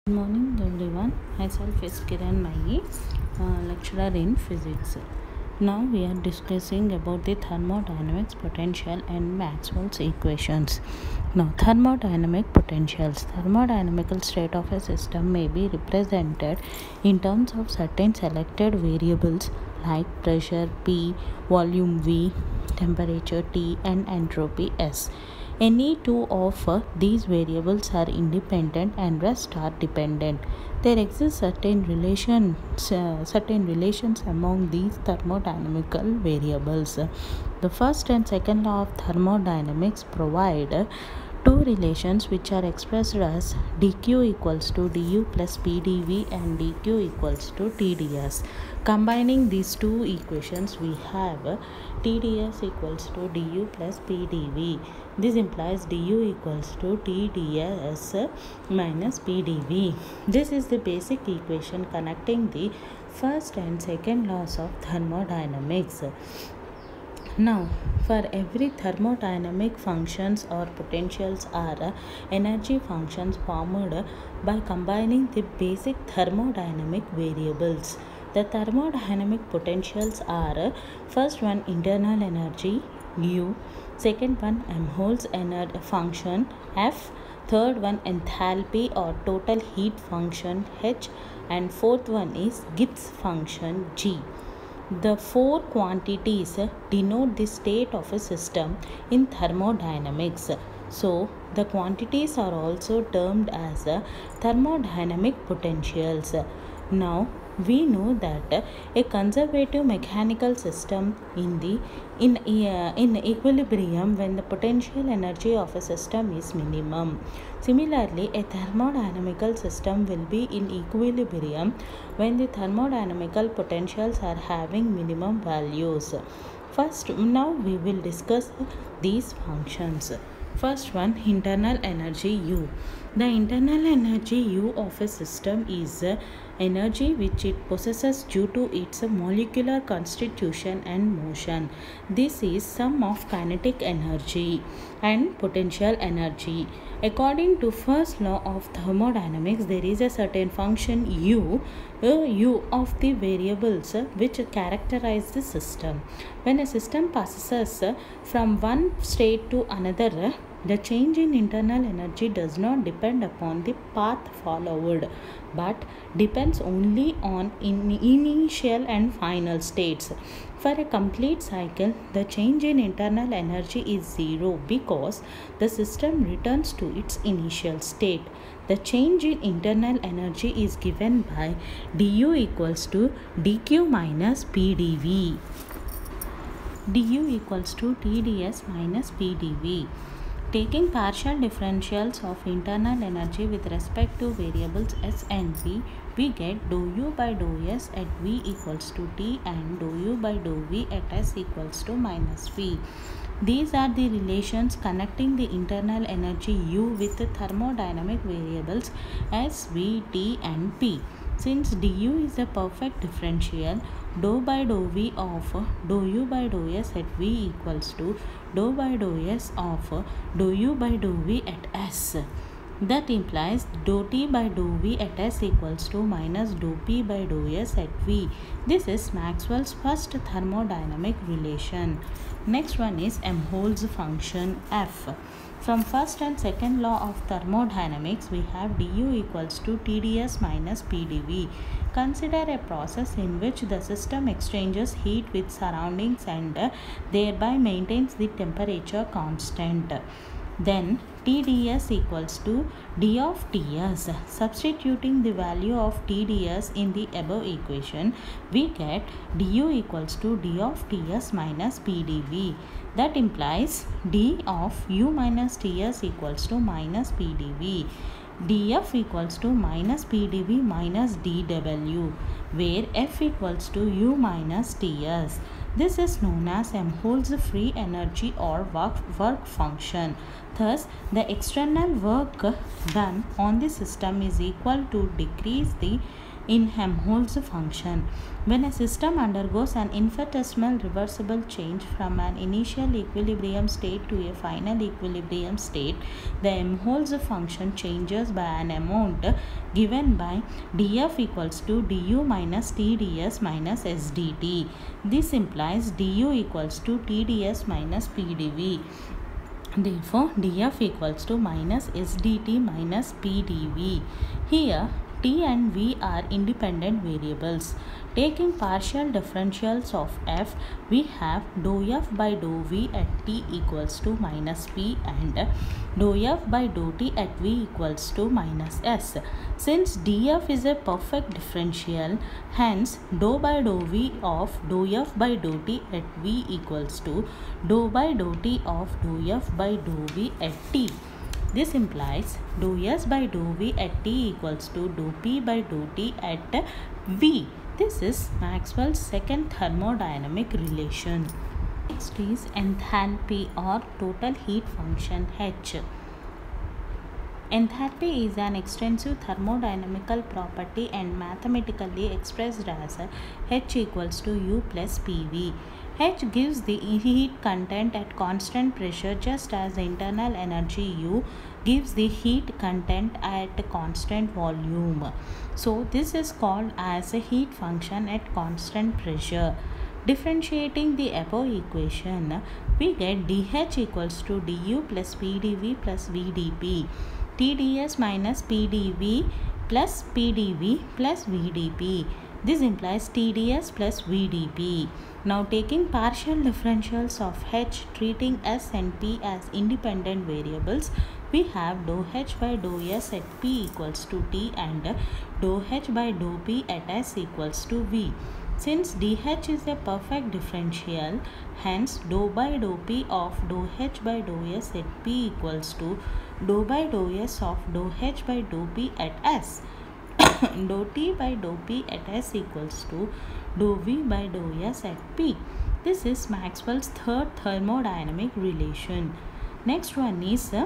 Good morning everyone. Myself is Kiran Mai, lecturer in physics. Now we are discussing about the thermodynamics potential and Maxwell's equations. Now thermodynamic potentials. Thermodynamical state of a system may be represented in terms of certain selected variables like pressure P, volume V, temperature T and entropy S. Any two of these variables are independent and rest are dependent. There exist certain relations among these thermodynamical variables. The first and second law of thermodynamics provide two relations which are expressed as dq equals to du plus pdv and dq equals to tds. Combining these two equations, we have tds equals to du plus pdv. This implies du equals to tds minus pdv. This is the basic equation connecting the first and second laws of thermodynamics. Now, for every thermodynamic functions or potentials are energy functions formed by combining the basic thermodynamic variables. The thermodynamic potentials are first one internal energy U, second one Helmholtz energy function F, third one enthalpy or total heat function H, and fourth one is Gibbs function G. The four quantities denote the state of a system in thermodynamics. So, the quantities are also termed as thermodynamic potentials. Now, we know that a conservative mechanical system in equilibrium when the potential energy of a system is minimum. Similarly, a thermodynamical system will be in equilibrium when the thermodynamical potentials are having minimum values. First, now we will discuss these functions. First one, internal energy U. The internal energy U of a system is energy which it possesses due to its molecular constitution and motion. This is sum of kinetic energy and potential energy. According to first law of thermodynamics, there is a certain function U of the variables which characterize the system. When a system passes from one state to another, the change in internal energy does not depend upon the path followed, but depends only on initial and final states. For a complete cycle, the change in internal energy is zero because the system returns to its initial state. The change in internal energy is given by du equals to dq minus pdv. du equals to tds minus pdv. Taking partial differentials of internal energy with respect to variables s and v, we get dou u by dou s at v equals to t and dou u by dou v at s equals to minus v. These are the relations connecting the internal energy u with the thermodynamic variables s, v, t and p. Since du is a perfect differential, dou by dou v of dou u by dou s at v equals to dou by dou s of dou u by dou v at s. That implies dou t by dou v at s equals to minus dou p by dou s at v. This is Maxwell's first thermodynamic relation. Next one is Helmholtz function F. From first and second law of thermodynamics, we have du equals to tds minus pdv. Consider a process in which the system exchanges heat with surroundings and thereby maintains the temperature constant. Then tds equals to d of ts. Substituting the value of tds in the above equation, we get du equals to d of ts minus pdv. That implies d of u minus ts equals to minus pdv. df equals to minus pdv minus dw, where f equals to u minus ts. This is known as Helmholtz free energy or work function. Thus, the external work done on the system is equal to decrease the in Helmholtz function. When a system undergoes an infinitesimal reversible change from an initial equilibrium state to a final equilibrium state, the Helmholtz function changes by an amount given by df equals to du minus tds minus sdt. This implies du equals to tds minus pdv. Therefore, df equals to minus sdt minus pdv. Here, t and v are independent variables. Taking partial differentials of f, we have dou f by dou v at t equals to minus p and dou f by dou t at v equals to minus s. Since df is a perfect differential, hence dou by dou v of dou f by dou t at v equals to dou by dou t of dou f by dou v at t. This implies dou s by dou v at t equals to dou p by dou t at v. This is Maxwell's second thermodynamic relation. Next is enthalpy or total heat function H. Enthalpy is an extensive thermodynamical property and mathematically expressed as H equals to U plus PV. H gives the heat content at constant pressure, just as the internal energy U gives the heat content at constant volume. So this is called as a heat function at constant pressure. Differentiating the above equation, we get dH equals to du plus pdv plus vdp. TdS minus PdV plus PdV plus VdP. This implies TdS plus VdP. Now taking partial differentials of H, treating S and P as independent variables, we have dou H by dou S at P equals to T and dou H by dou P at S equals to V. Since dH is a perfect differential, hence dou by dou P of dou H by dou S at P equals to dou by dou S of dou H by dou P at S. Dou T by dou P at S equals to dou V by dou S at P. This is Maxwell's third thermodynamic relation. Next one is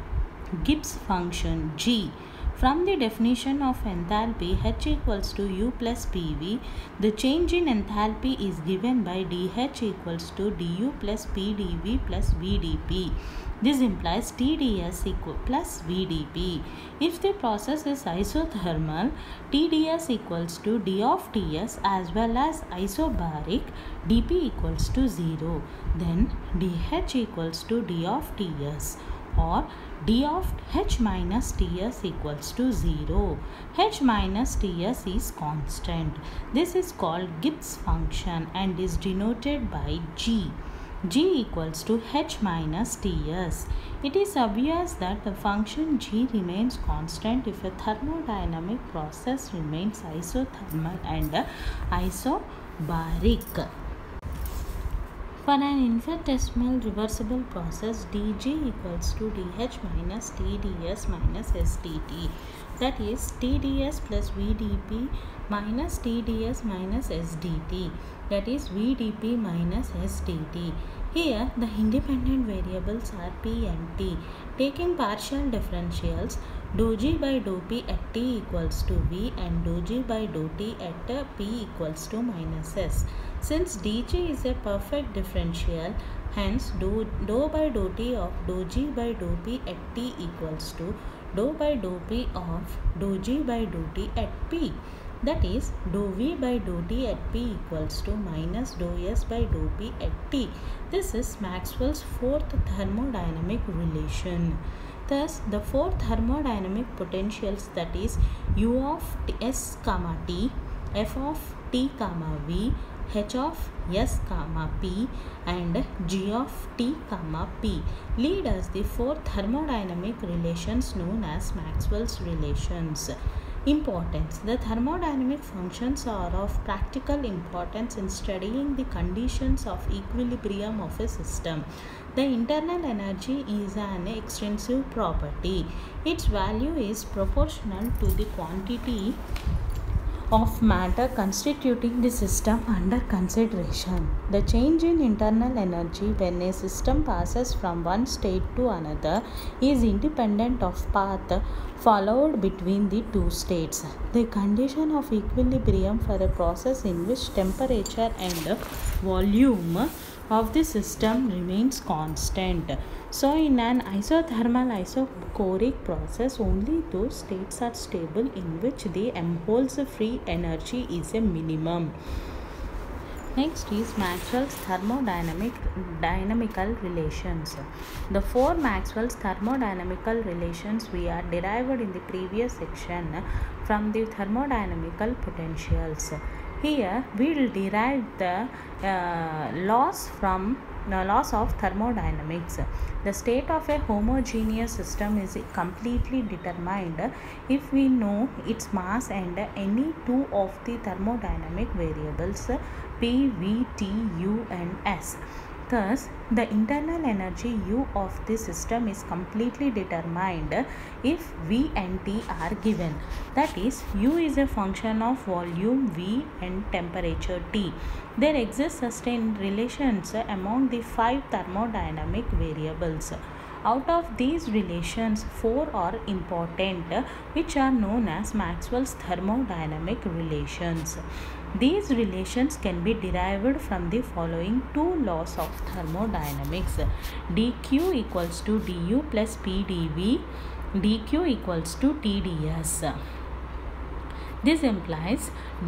Gibbs function G. From the definition of enthalpy H equals to U plus PV, the change in enthalpy is given by dH equals to du plus pdv plus vdp. This implies TdS equal plus VdP. If the process is isothermal, TdS equals to d of Ts as well as isobaric, dP equals to 0. Then dH equals to d of Ts, or d of H minus Ts equals to 0. H minus Ts is constant. This is called Gibbs function and is denoted by G. G equals to H minus Ts. It is obvious that the function G remains constant if a thermodynamic process remains isothermal and isobaric. For an infinitesimal reversible process, dG equals to dH minus TdS minus SdT. That is TdS plus VdP minus TdS minus SdT. That is VdP minus SdT. Here the independent variables are P and T. Taking partial differentials, dou G by dou P at T equals to V and dou G by dou T at P equals to minus S. Since dG is a perfect differential, hence dou by dou T of dou G by dou P at T equals to dou by dou P of dou G by dou T at P. That is dou V by dou T at P equals to minus dou S by dou P at T. This is Maxwell's fourth thermodynamic relation. Thus, the four thermodynamic potentials, that is U of S comma T, F of T comma V, H of S comma P and G of T comma P, lead us the four thermodynamic relations known as Maxwell's relations. Importance. The thermodynamic functions are of practical importance in studying the conditions of equilibrium of a system. The internal energy is an extensive property. Its value is proportional to the quantity of matter constituting the system under consideration. The change in internal energy when a system passes from one state to another is independent of path followed between the two states. The condition of equilibrium for a process in which temperature and volume of the system remains constant. So in an isothermal isochoric process, only those states are stable in which the Helmholtz free energy is a minimum. Next is Maxwell's thermodynamical relations. The four Maxwell's thermodynamical relations we are derived in the previous section from the thermodynamical potentials. Here we will derive the laws from laws of thermodynamics. The state of a homogeneous system is completely determined if we know its mass and any two of the thermodynamic variables P, V, T, U and S. Thus, the internal energy U of the system is completely determined if V and T are given. That is, U is a function of volume V and temperature T. There exist sustained relations among the 5 thermodynamic variables. Out of these relations, 4 are important, which are known as Maxwell's thermodynamic relations. These relations can be derived from the following two laws of thermodynamics. dq equals to du plus pdv, dq equals to tds. This implies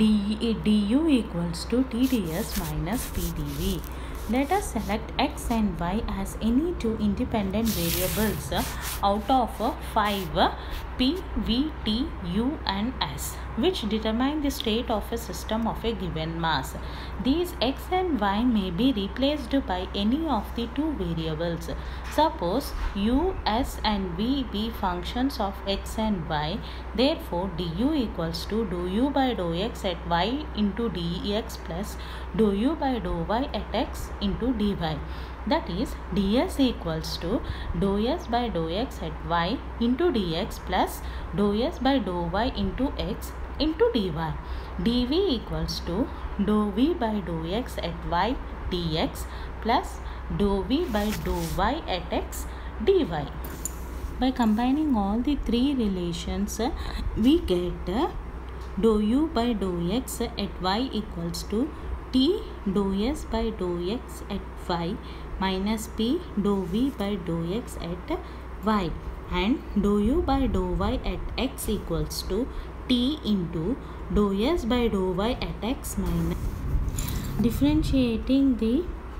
du equals to tds minus pdv. Let us select x and y as any two independent variables out of 5 P, V, T, U and S, which determine the state of a system of a given mass. These x and y may be replaced by any of the two variables. Suppose U, S and V be functions of x and y. Therefore, du equals to dou u by dou x at y into dx plus dou u by dou y at x into dy. That is, ds equals to dou s by dou x at y into dx plus dou s by dou y into x into dy. dv equals to dou v by dou x at y dx plus dou v by dou y at x dy. By combining all the three relations, we get dou u by dou x at y equals to T dou s by dou x at y minus P dou v by dou x at y, and dou u by dou y at x equals to T into dou s by dou y at x minus. Differentiating the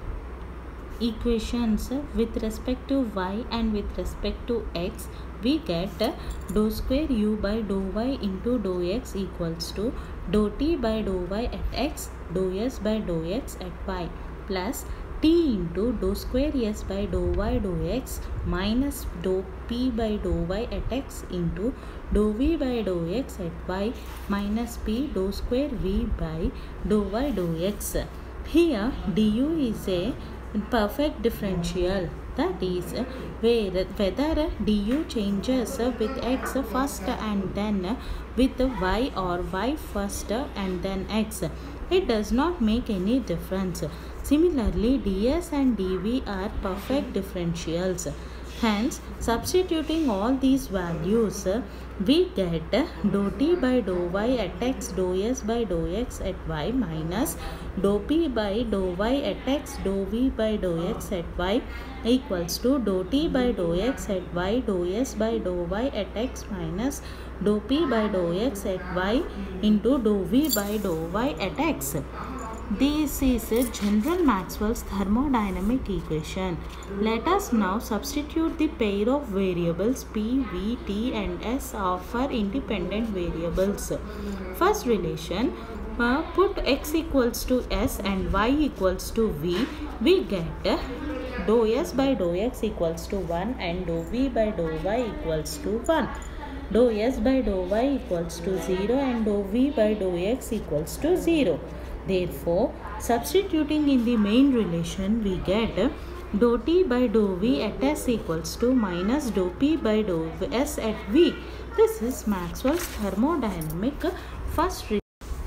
equations with respect to y and with respect to x, we get dou square u by dou y into dou x equals to dou t by dou y at x dou s by dou x at y plus t into dou square s by dou y dou x minus dou p by dou y at x into dou v by dou x at y minus p dou square v by dou y dou x. Here du is a perfect differential, that is whether du changes with x first and then with y or y first and then x, it does not make any difference. Similarly, ds and dv are perfect differentials. Hence, substituting all these values, we get dou t by dou y at x dou s by dou x at y minus dou p by dou y at x dou v by dou x at y equals to dou t by dou x at y dou s by dou y at x minus dou p by dou x at y into dou v by dou y at x. This is a general Maxwell's thermodynamic equation. Let us now substitute the pair of variables P, V, T and S for independent variables. First relation, put x equals to S and y equals to V. We get dou S by dou x equals to 1 and dou V by dou y equals to 1. Dou S by dou y equals to 0 and dou V by dou x equals to 0. Therefore, substituting in the main relation, we get dou t by dou v at s equals to minus dou p by dou s at v. This is Maxwell's thermodynamic first relation.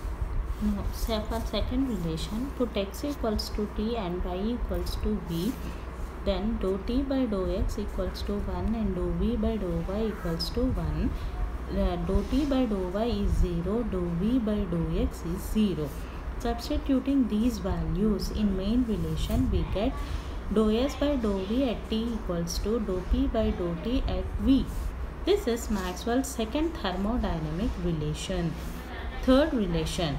No, say for second relation, put x equals to t and y equals to v. Then dou t by dou x equals to 1 and dou v by dou y equals to 1. Dou t by dou y is 0, dou v by dou x is 0. Substituting these values in main relation, we get dou s by dou v at t equals to dou p by dou t at v. This is Maxwell's second thermodynamic relation. Third relation,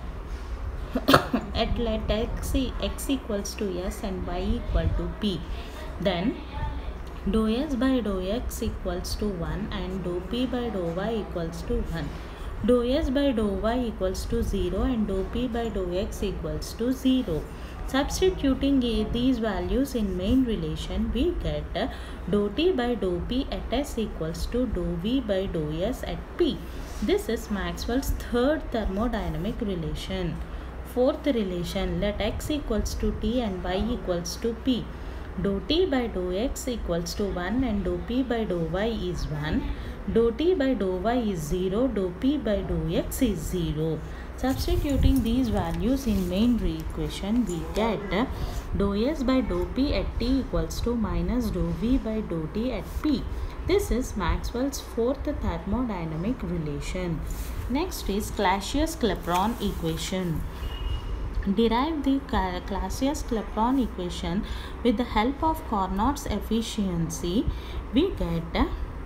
let x equals to s and y equal to p. Then dou s by dou x equals to 1 and dou p by dou y equals to 1. Dou s by dou y equals to 0 and dou p by dou x equals to 0. Substituting these values in main relation, we get dou t by dou p at s equals to dou v by dou s at p. This is Maxwell's third thermodynamic relation. Fourth relation, let x equals to t and y equals to p. Dou t by dou x equals to 1 and dou p by dou y is 1. Dou t by dou y is 0, dou p by dou x is 0. Substituting these values in main equation, we get dou s by dou p at t equals to minus dou v by dou t at p. This is Maxwell's fourth thermodynamic relation. Next is Clausius-Clapeyron equation. Derive the Clausius-Clapeyron equation with the help of Carnot's efficiency. We get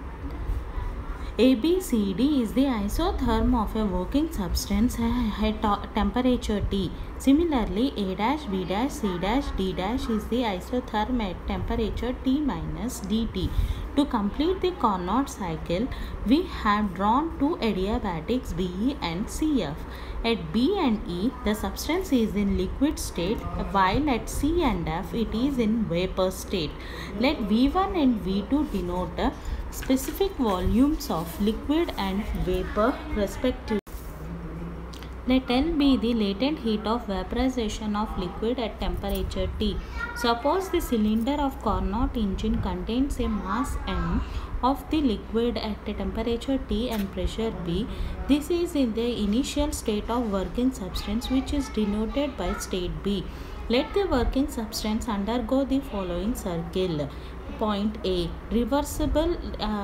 ABCD is the isotherm of a working substance at temperature T. Similarly, A dash, B dash, C dash, D dash is the isotherm at temperature T minus dt. To complete the Carnot cycle, we have drawn two adiabatics BE and CF. At B and E, the substance is in liquid state, while at C and F, it is in vapor state. Let V1 and V2 denote specific volumes of liquid and vapor respectively. Let L be the latent heat of vaporization of liquid at temperature T. Suppose the cylinder of Carnot engine contains a mass m of the liquid at a temperature T and pressure B. This is in the initial state of working substance, which is denoted by state B. Let the working substance undergo the following circle. Point A, reversible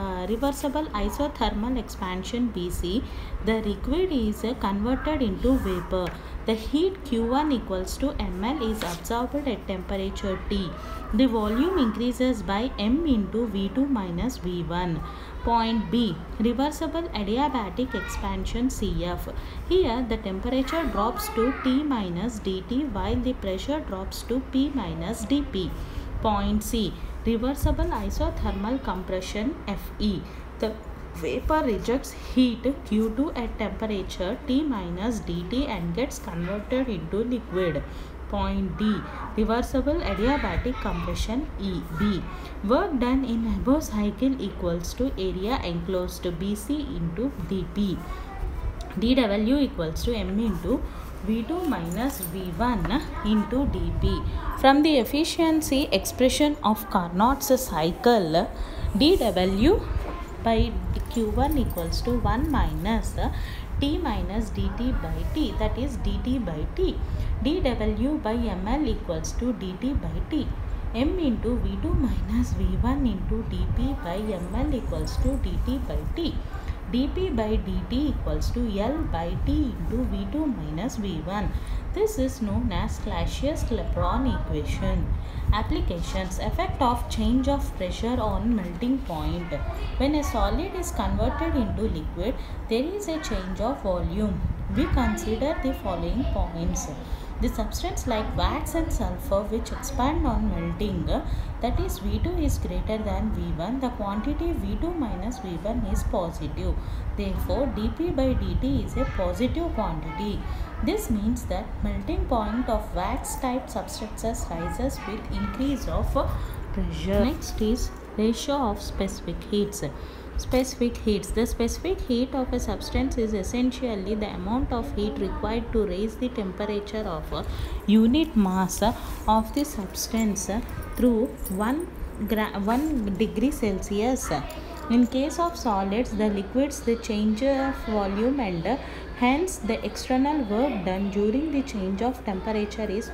isothermal expansion BC. The liquid is converted into vapor. The heat Q1 equals to ml is absorbed at temperature T. The volume increases by m into V2 minus V1. Point B, reversible adiabatic expansion CF. Here the temperature drops to T minus dt while the pressure drops to P minus dP. Point C, reversible isothermal compression FE. The vapor rejects heat Q2 at temperature T minus dt and gets converted into liquid. Point D, reversible adiabatic compression EB. Work done in above cycle equals to area enclosed BC into dP. dW equals to m into V2 minus V1 into dP. From the efficiency expression of Carnot's cycle, dW by Q1 equals to 1 minus T minus dt by T, that is dt by T. dW by ml equals to dt by T. m into V2 minus V1 into dP by ml equals to dt by T. dP by dt equals to L by T into V2 minus V1. This is known as Clausius-Clapeyron equation. Applications: effect of change of pressure on melting point. When a solid is converted into liquid, there is a change of volume. We consider the following points. The substance like wax and sulfur which expand on melting, that is V2 is greater than V1, the quantity V2 minus V1 is positive. Therefore, dP by dt is a positive quantity. This means that melting point of wax type substances rises with increase of pressure. Next is ratio of specific heats. Specific heats. The specific heat of a substance is essentially the amount of heat required to raise the temperature of a unit mass of the substance through 1 degree Celsius. In case of solids, the liquids, the change of volume and hence the external work done during the change of temperature is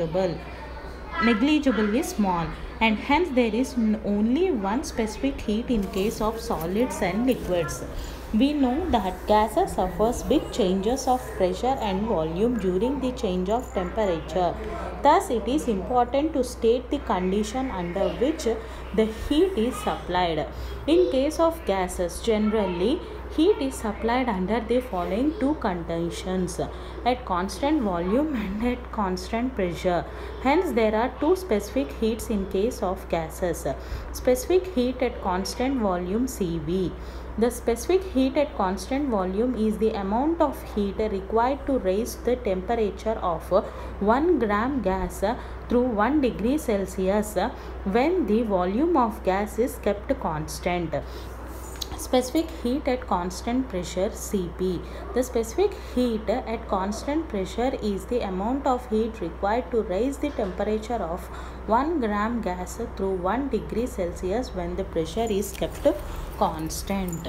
negligibly small, and hence there is only one specific heat in case of solids and liquids. We know that gases suffers big changes of pressure and volume during the change of temperature. Thus, it is important to state the condition under which the heat is supplied. In case of gases, generally heat is supplied under the following two conditions: at constant volume and at constant pressure. Hence, there are two specific heats in case of gases. Specific heat at constant volume, CV. The specific heat at constant volume is the amount of heat required to raise the temperature of 1 gram gas through 1 degree Celsius when the volume of gas is kept constant. Specific heat at constant pressure, CP. The specific heat at constant pressure is the amount of heat required to raise the temperature of 1 gram gas through 1 degree Celsius when the pressure is kept constant.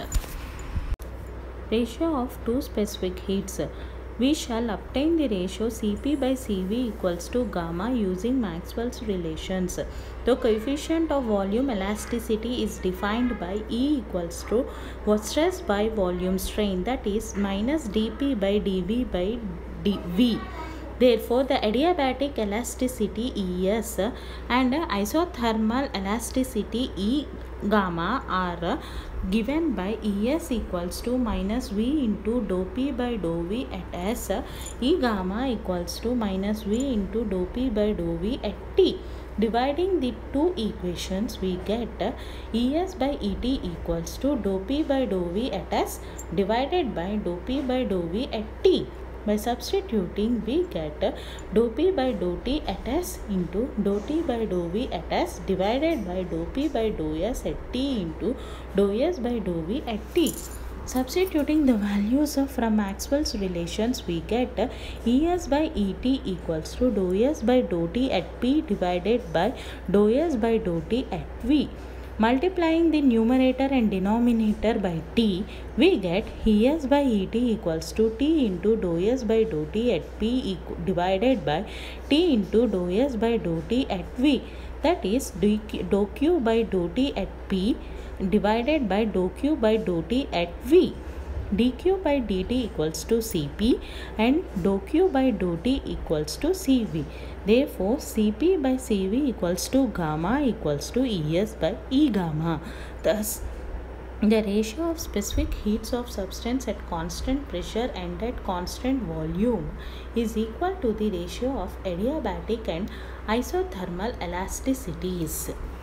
Ratio of two specific heats. We shall obtain the ratio Cp by Cv equals to gamma using Maxwell's relations. The coefficient of volume elasticity is defined by E equals to stress by volume strain, that is minus dP by dV by dV. Therefore, the adiabatic elasticity Es and isothermal elasticity E gamma are given by Es equals to minus V into dou P by dou V at S, E gamma equals to minus V into dou P by dou V at T. Dividing the two equations, we get Es by Et equals to dou P by dou V at S divided by dou P by dou V at T. By substituting, we get dou P by dou T at S into dou T by dou V at S divided by dou P by dou S at T into dou S by dou V at T. Substituting the values from Maxwell's relations, we get Es by Et equals to dou S by dou T at P divided by dou S by dou T at V. Multiplying the numerator and denominator by T, we get Es by Et equals to T into dou S by dou T at P divided by T into dou S by dou T at V. That is dou Q by dou T at P divided by dou Q by dou T at V. dQ by dt equals to Cp and dou Q by dou T equals to Cv. Therefore, Cp by Cv equals to gamma equals to Es by E gamma. Thus, the ratio of specific heats of substance at constant pressure and at constant volume is equal to the ratio of adiabatic and isothermal elasticities.